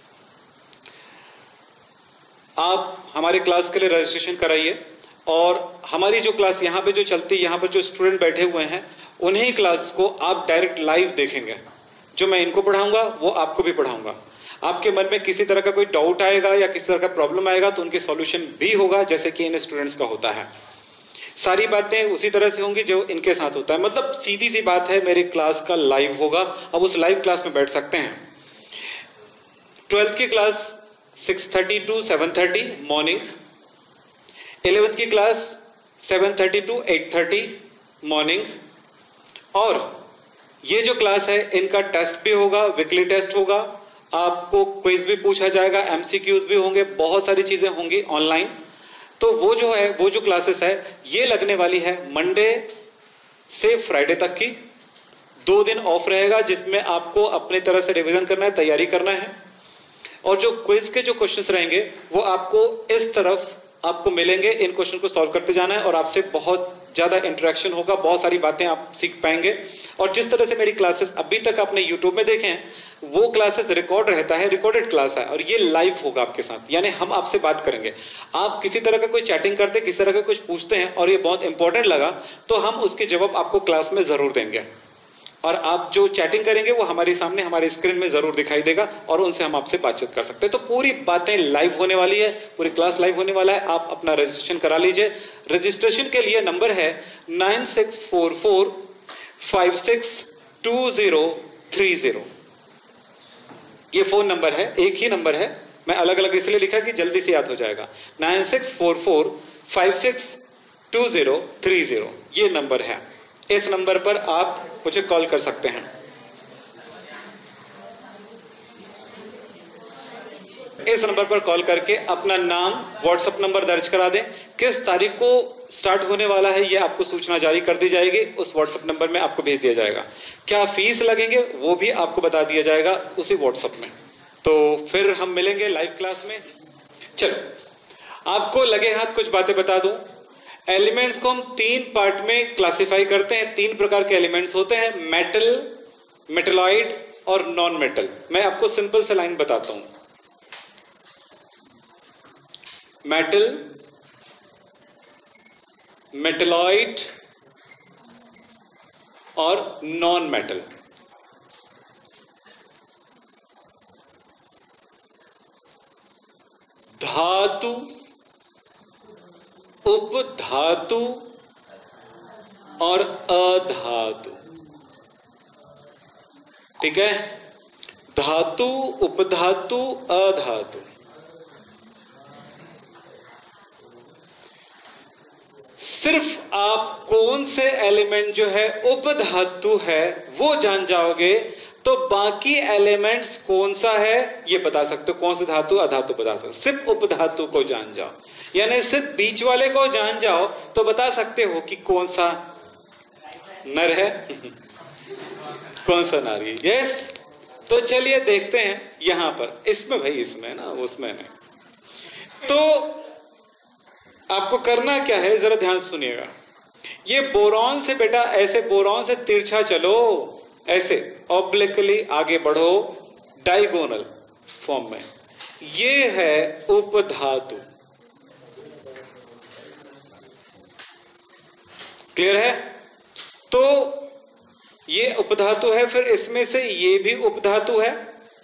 आप हमारे क्लास के लिए रजिस्ट्रेशन कराइए, और हमारी जो क्लास यहाँ पे जो चलती है, यहाँ पर जो स्टूडेंट बैठे हुए हैं, उन्हीं क्लास को आप डायरेक्ट लाइव देखेंगे। जो मैं इनको पढ़ाऊंगा वो आपको भी पढ़ाऊंगा। आपके मन में किसी तरह का कोई डाउट आएगा या किसी तरह का प्रॉब्लम आएगा तो उनके सॉल्यूशन भी होगा, जैसे कि इन स्टूडेंट्स का होता है। सारी बातें उसी तरह से होंगी जो इनके साथ होता है। मतलब सीधी सी बात है, मेरी क्लास का लाइव होगा। अब उस लाइव क्लास में बैठ सकते हैं। ट्वेल्थ की class six thirty to seven thirty morning, eleventh की class seven thirty to eight thirty morning, और ये जो क्लास है इनका टेस्ट भी होगा, वीकली टेस्ट होगा, आपको क्विज भी पूछा जाएगा, एमसीक्यूज भी होंगे, बहुत सारी चीजें होंगी ऑनलाइन। तो वो जो है, वो जो क्लासेस है ये लगने वाली है मंडे, से फ्राइडे तक की। दो दिन ऑफ रहेगा जिसमें आपको अपने तरह से रिवीजन करना है, तैयारी करना है। और जो क्विज के जो क्वेश्चंस रहेंगे वो आपको इस तरफ आपको मिलेंगे, इन क्वेश्चन को सॉल्व करते जाना है और आपसे बहुत ज्यादा इंटरेक्शन होगा, बहुत सारी बातें आप सीख पाएंगे। और जिस तरह से मेरी क्लासेस अभी तक आपने यूट्यूब में देखे हैं, वो क्लासेस रिकॉर्ड रहता है, रिकॉर्डेड क्लास है और ये लाइव होगा आपके साथ, यानी हम आपसे बात करेंगे। आप किसी तरह का कोई चैटिंग करते, किसी तरह का कुछ पूछते हैं और ये बहुत इंपॉर्टेंट लगा तो हम उसके जवाब आपको क्लास में जरूर देंगे। और आप जो चैटिंग करेंगे वो हमारे सामने हमारे स्क्रीन में जरूर दिखाई देगा और उनसे हम आपसे बातचीत कर सकते हैं। तो पूरी बातें लाइव होने वाली है, पूरी क्लास लाइव होने वाला है। आप अपना रजिस्ट्रेशन करा लीजिए। रजिस्ट्रेशन के लिए नंबर है nine six four four five six two zero three zero. ये फोन नंबर है, एक ही नंबर है, मैं अलग अलग इसलिए लिखा कि जल्दी से याद हो जाएगा। Nine six four four five six two zero three zero ये नंबर है। इस नंबर पर आप मुझे कॉल कर सकते हैं। इस नंबर पर कॉल करके अपना नाम, व्हाट्सएप नंबर दर्ज करा दें। किस तारीख को स्टार्ट होने वाला है ये आपको सूचना जारी कर दी जाएगी, उस व्हाट्सएप नंबर में आपको भेज दिया जाएगा। क्या फीस लगेंगे वो भी आपको बता दिया जाएगा उसी व्हाट्सएप में। तो फिर हम मिलेंगे लाइव क्लास में। चलो आपको लगे हाथ कुछ बातें बता दूं। एलिमेंट्स को हम तीन पार्ट में क्लासिफाई करते हैं। तीन प्रकार के एलिमेंट्स होते हैं, मेटल, मेटलॉइड और नॉन मेटल। मैं आपको सिंपल से लाइन बताता हूं। मेटल, मेटलॉइड और नॉन मेटल। धातु, उपधातु और अधातु। ठीक है, धातु, उपधातु, अधातु। सिर्फ आप कौन से एलिमेंट जो है उपधातु है वो जान जाओगे तो बाकी एलिमेंट्स कौन सा है ये बता सकते हो। कौन सा धातु, अधातु बता सकते हो। सिर्फ उपधातु को जान जाओ, यानी सिर्फ बीच वाले को जान जाओ तो बता सकते हो कि कौन सा नर है कौन सा नारी है। यस, तो चलिए देखते हैं यहां पर। इसमें भाई, इसमें ना, उसमें नहीं। तो आपको करना क्या है जरा ध्यान सुनिएगा। ये बोरॉन से बेटा ऐसे बोरॉन से तिरछा चलो, ऐसे ऑब्लिकली आगे बढ़ो डायगोनल फॉर्म में। ये है उपधातु। क्लियर है? तो ये उपधातु है, फिर इसमें से ये भी उपधातु है।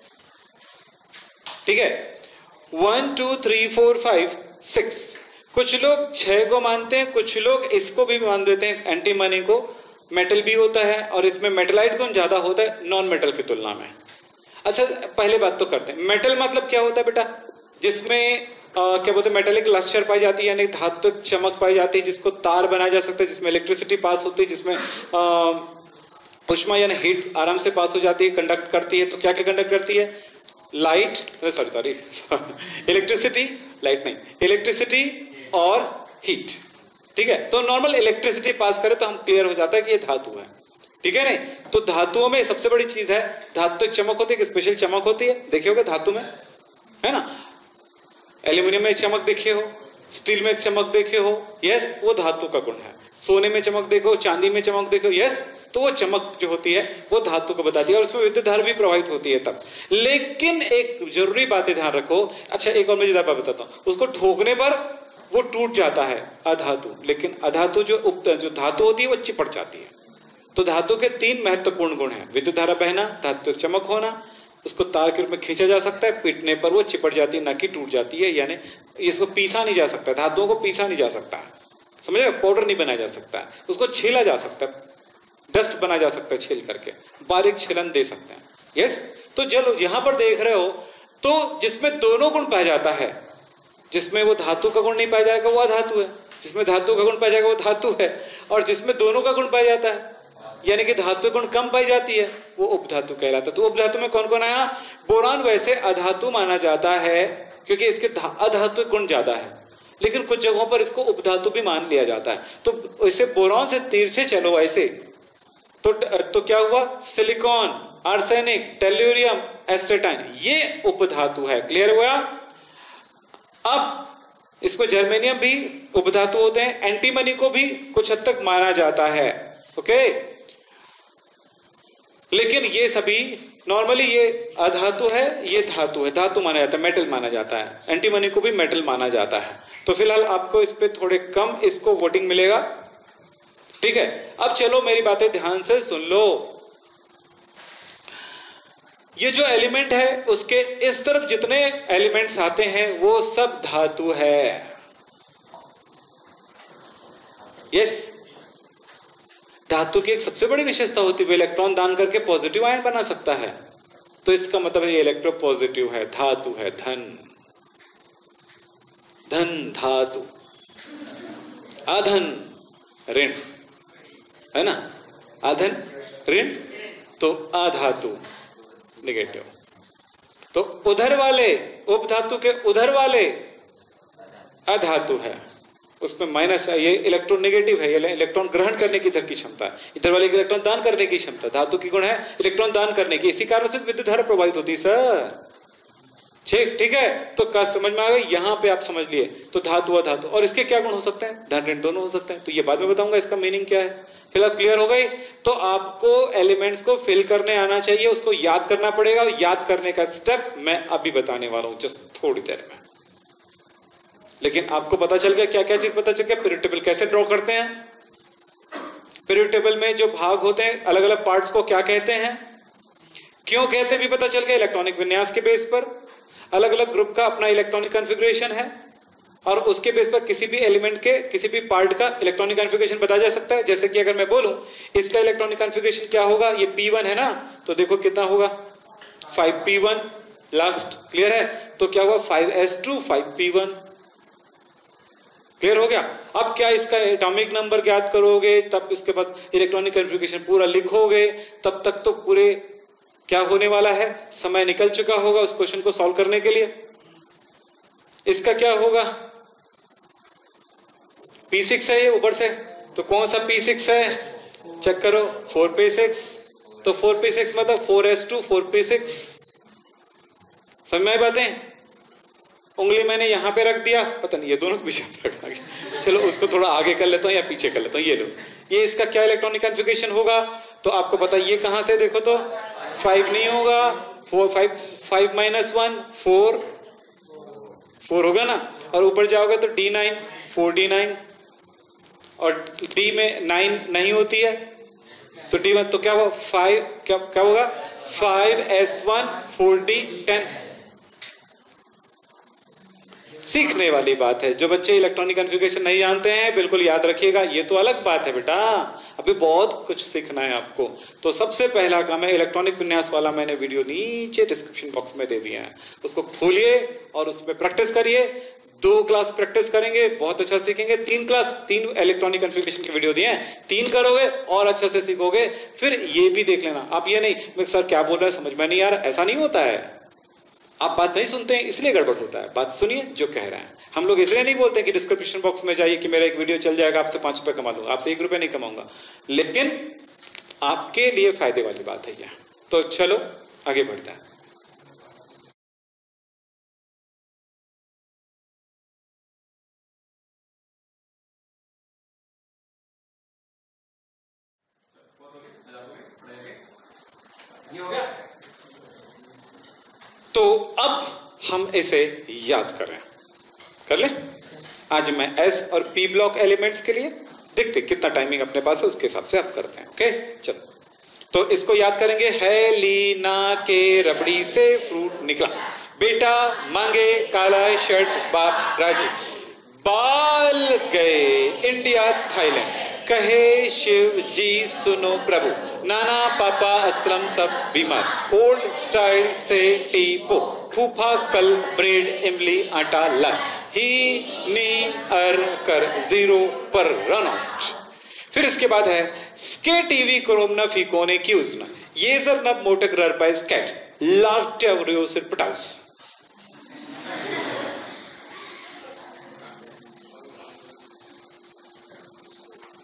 ठीक है, one two three four five six. कुछ लोग छह को मानते हैं, कुछ लोग इसको भी मान देते हैं, एंटीमनी को। मेटल भी होता है और इसमें मेटलाइट गुण ज्यादा होता है नॉन मेटल की तुलना में। अच्छा, पहले बात तो करते हैं, मेटल मतलब क्या होता है बेटा? जिसमें आ, क्या बोलते हैं, मेटेलिक लस्टर पाई जाती है, यानी धात्विक चमक पाई जाती है, जिसको तार बनाया जा सकता है, जिसमें इलेक्ट्रिसिटी पास होती है, जिसमें उष्मा यानी हीट आराम से पास हो जाती है, कंडक्ट करती है। तो क्या क्या कंडक्ट करती है? Light, sorry sorry electricity, light नहीं, इलेक्ट्रिसिटी और हीट। ठीक है, तो नॉर्मल इलेक्ट्रिसिटी पास करे तो हम क्लियर हो जाता है कि ये धातु है। ठीक है नहीं? तो धातुओं में सबसे बड़ी चीज है धातु एक चमक होती है, स्पेशल चमक होती है। देखे होगे धातु में, है ना? एल्यूमिनियम में एक चमक देखे हो, स्टील में एक चमक देखे हो, यस, वो धातु का गुण है। सोने में चमक देखो, चांदी में चमक देखो, यस, तो वो चमक जो होती है वो धातु को बताती है और उसमें विद्युत धारा भी प्रवाहित होती है तब। लेकिन एक जरूरी बात ध्यान रखो। अच्छा, एक और मैं ज्यादा बात बताता हूँ। उसको ठोकने पर वो टूट जाता है अधातु, लेकिन अधातु जो उप जो धातु होती है वो चिपट जाती है। तो धातु के तीन महत्वपूर्ण गुण हैं, विद्युत धारा बहना, धातु चमक होना, उसको तार के रूप में खींचा जा सकता है, पीटने पर वो चिपट जाती है, ना कि टूट जाती है। यानी इसको पीसा नहीं जा सकता, धातुओं को पीसा नहीं जा सकता है, समझ रहे? पाउडर नहीं बनाया जा सकता है, उसको छीला जा सकता है, डस्ट बना जा सकता है, छील करके बारीक छिलन दे सकते हैं। यस, तो चलो यहां पर देख रहे हो, तो जिसमें दोनों गुण पाया जाता है, जिसमें वो धातु का गुण नहीं पाया जाएगा वो अधातु है, जिसमें धातु का गुण पाया जाएगा वो धातु है, और जिसमें दोनों का गुण पाया जाता है यानी कि धातु गुण कम पाई जाती है वो उपधातु कहलाता है। तो उपधातु में कौन कौन आया? बोरान वैसे अधातु माना जाता है क्योंकि इसके अधातु गुण ज्यादा है, लेकिन कुछ जगहों पर इसको उपधातु भी मान लिया जाता है। तो इसे बोरॉन से तिरछे चलो ऐसे, तो तो क्या हुआ, सिलिकॉन, आर्सेनिक, टेल्यूरियम, एस्टेटाइन, ये उपधातु है। क्लियर हुआ? अब इसको जर्मेनियम भी उपधातु होते हैं, एंटीमनी को भी कुछ हद तक माना जाता है। ओके, लेकिन ये सभी नॉर्मली ये अधातु है, ये धातु है, धातु माना जाता है, मेटल माना जाता है। एंटीमनी को भी मेटल माना जाता है। तो फिलहाल आपको इस पे थोड़े कम इसको वोटिंग मिलेगा, ठीक है। अब चलो मेरी बातें ध्यान से सुन लो। ये जो एलिमेंट है उसके इस तरफ जितने एलिमेंट्स आते हैं वो सब धातु है। यस, धातु की एक सबसे बड़ी विशेषता होती है इलेक्ट्रॉन दान करके पॉजिटिव आयन बना सकता है। तो इसका मतलब ये इलेक्ट्रो पॉजिटिव है, धातु है, धन धन धातु, आधन ऋण, है ना, आधन ऋण, तो आधातु निगेटिव। तो उधर वाले उपधातु के उधर वाले अधातु है, उसमें माइनस है, ये इलेक्ट्रॉन नेगेटिव है, ये इलेक्ट्रॉन ग्रहण करने की इधर की क्षमता है, इधर वाले की इलेक्ट्रॉन दान करने की क्षमता। धातु की गुण है इलेक्ट्रॉन दान करने की, इसी कारण से विद्युत धारा प्रभावित होती है सर। ठीक ठीक है, तो क्या समझ में आ गई? यहां पे आप समझ लिए। तो धातु अधातु, और इसके क्या गुण हो सकते हैं? धन ऋण दोनों हो सकते हैं। तो ये बाद में बताऊंगा इसका मीनिंग क्या है। फिलहाल क्लियर हो गई? तो आपको एलिमेंट्स को फिल करने आना चाहिए, उसको याद करना पड़ेगा। याद करने का स्टेप मैं अभी बताने वाला हूं, जस्ट थोड़ी देर में। लेकिन आपको पता चल गया, क्या क्या चीज पता चल गया? पीरियड टेबल कैसे ड्रॉ करते हैं, पीरियड टेबल में जो भाग होते हैं अलग अलग पार्ट्स को क्या कहते हैं, क्यों कहते हैं भी पता चल गया। इलेक्ट्रॉनिक विन्यास के बेस पर अलग अलग ग्रुप का अपना इलेक्ट्रॉनिक कॉन्फ़िगरेशन है, और उसके बेस पर किसी भी एलिमेंट के किसी भी पार्ट का इलेक्ट्रॉनिक कॉन्फ़िगरेशन बताया जा सकता है। जैसे कि अगर मैं बोलूं इसका इलेक्ट्रॉनिक कॉन्फ़िगरेशन क्या होगा, ये पी वन है ना, तो देखो कितना होगा, five p one last. Clear है? तो क्या हुआ, five s two five p one. Clear हो गया? अब क्या इसका एटॉमिक नंबर ज्ञात करोगे, तब इसके बाद इलेक्ट्रॉनिक कॉन्फ़िगरेशन पूरा लिखोगे, तब तक तो पूरे क्या होने वाला है, समय निकल चुका होगा उस क्वेश्चन को सॉल्व करने के लिए। इसका क्या होगा, पी सिक्स है ये ऊपर से, तो कौन सा पी सिक्स है, चेक करो, फोर पी सिक्स। तो फोर पी सिक्स मतलब four s two four p six. समझ में आई बातें? उंगली मैंने यहां पे रख दिया, पता नहीं ये दोनों के बीच में रखा गया, चलो उसको थोड़ा आगे कर लेता हूं या पीछे कर लेता हूं। ये लो, ये इसका क्या इलेक्ट्रॉनिक कॉन्फ़िगरेशन होगा, तो आपको पता ये कहां से, देखो तो फाइव नहीं होगा, four, five five minus one four, four होगा ना, और ऊपर जाओगे तो d nine four d nine, और डी में नाइन नहीं होती है तो डी वन, तो क्या हुआ फाइव, क्या क्या होगा, five s one four d ten. सीखने वाली बात है। जो बच्चे इलेक्ट्रॉनिक कॉन्फ़िगरेशन नहीं जानते हैं बिल्कुल याद रखिएगा, ये तो अलग बात है बेटा, अभी बहुत कुछ सीखना है आपको। तो सबसे पहला काम है, इलेक्ट्रॉनिक विन्यास वाला मैंने वीडियो नीचे डिस्क्रिप्शन बॉक्स में दे दिया है, उसको खोलिए और उसमें प्रैक्टिस करिए। दो क्लास प्रैक्टिस करेंगे, बहुत अच्छा सीखेंगे। तीन क्लास, तीन इलेक्ट्रॉनिक कॉन्फ़िगरेशन के वीडियो दिए हैं, तीन करोगे और अच्छे से सीखोगे। फिर ये भी देख लेना, आप ये नहीं सर क्या बोल रहा है समझ में नहीं आ रहा, ऐसा नहीं होता है। आप बात नहीं सुनते हैं इसलिए गड़बड़ होता है, बात सुनिए जो कह रहे हैं। हम लोग इसलिए नहीं बोलते कि डिस्क्रिप्शन बॉक्स में जाइए कि मेरा एक वीडियो चल जाएगा, आपसे पांच रुपए कमा लूंगा, आपसे एक रुपए नहीं कमाऊंगा, लेकिन आपके लिए फायदे वाली बात है यह। तो चलो आगे बढ़ते हैं। ये हो गया? तो अब हम इसे याद करें, कर ले। आज मैं एस और पी ब्लॉक एलिमेंट्स के लिए देखते कितना टाइमिंग अपने पास है, उसके हिसाब से आप करते हैं। ओके चलो, तो इसको याद करेंगे। है लीना के रबड़ी से फ्रूट निकला, बेटा मांगे काला शर्ट बाप राजी, बाल गए इंडिया थाईलैंड, कहे शिव जी सुनो प्रभु, नाना पापा असलम सब बीमार, ओल्ड स्टाइल से टी पो, फूफा कल ब्रेड इमली आटा ला, ही नी अर कर जीरो पर रन आउट। फिर इसके बाद है स्के टीवी क्रोमना फीकोने क्यूजना, ये सर नब मोटक रर पाए स्केट, लाफ्ट पटाउस।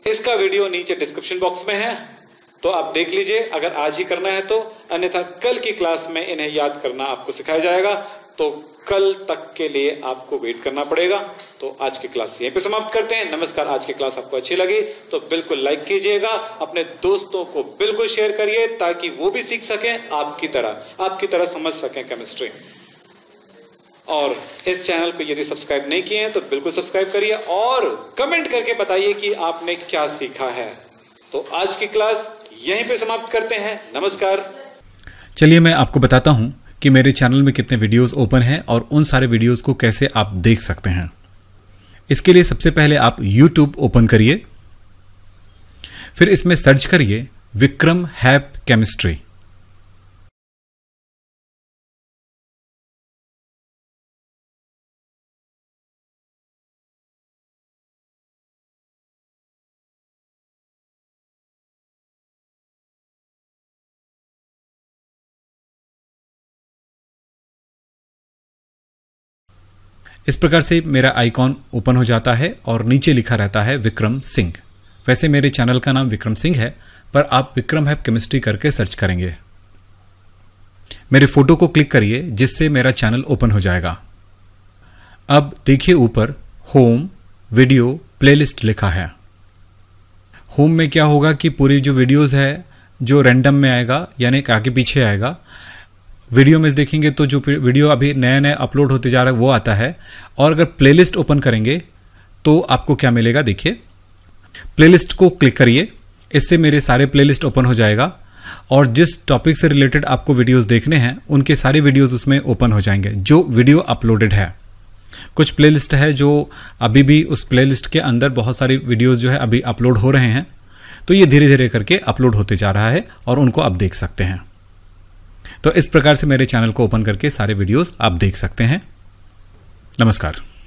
इसका वीडियो नीचे डिस्क्रिप्शन बॉक्स में है, तो आप देख लीजिए अगर आज ही करना है तो, अन्यथा कल की क्लास में इन्हें याद करना आपको सिखाया जाएगा, तो कल तक के लिए आपको वेट करना पड़ेगा। तो आज की क्लास यहीं पे समाप्त करते हैं। नमस्कार। आज की क्लास आपको अच्छी लगी तो बिल्कुल लाइक कीजिएगा, अपने दोस्तों को बिल्कुल शेयर करिए ताकि वो भी सीख सकें आपकी तरह, आपकी तरह समझ सकें केमिस्ट्री। और इस चैनल को यदि सब्सक्राइब नहीं किए हैं तो बिल्कुल सब्सक्राइब करिए और कमेंट करके बताइए कि आपने क्या सीखा है। तो आज की क्लास यहीं पे समाप्त करते हैं। नमस्कार। चलिए मैं आपको बताता हूं कि मेरे चैनल में कितने वीडियोस ओपन हैं और उन सारे वीडियोस को कैसे आप देख सकते हैं। इसके लिए सबसे पहले आप यूट्यूब ओपन करिए, फिर इसमें सर्च करिए विक्रम हैप केमिस्ट्री। इस प्रकार से मेरा आइकॉन ओपन हो जाता है और नीचे लिखा रहता है विक्रम सिंह। वैसे मेरे चैनल का नाम विक्रम सिंह है, पर आप विक्रम हैप केमिस्ट्री करके सर्च करेंगे। मेरे फोटो को क्लिक करिए जिससे मेरा चैनल ओपन हो जाएगा। अब देखिए ऊपर होम वीडियो प्लेलिस्ट लिखा है। होम में क्या होगा कि पूरी जो वीडियोस है जो रैंडम में आएगा, यानी आगे पीछे आएगा। वीडियो में देखेंगे तो जो वीडियो अभी नए नए अपलोड होते जा रहा है वो आता है। और अगर प्लेलिस्ट ओपन करेंगे तो आपको क्या मिलेगा, देखिए प्लेलिस्ट को क्लिक करिए, इससे मेरे सारे प्लेलिस्ट ओपन हो जाएगा और जिस टॉपिक से रिलेटेड आपको वीडियोस देखने हैं उनके सारे वीडियोस उसमें ओपन हो जाएंगे जो वीडियो अपलोडेड है। कुछ प्लेलिस्ट है जो अभी भी उस प्लेलिस्ट के अंदर बहुत सारी वीडियोस जो है अभी अपलोड हो रहे हैं, तो ये धीरे धीरे करके अपलोड होते जा रहा है और उनको आप देख सकते हैं। तो इस प्रकार से मेरे चैनल को ओपन करके सारे वीडियोस आप देख सकते हैं। नमस्कार।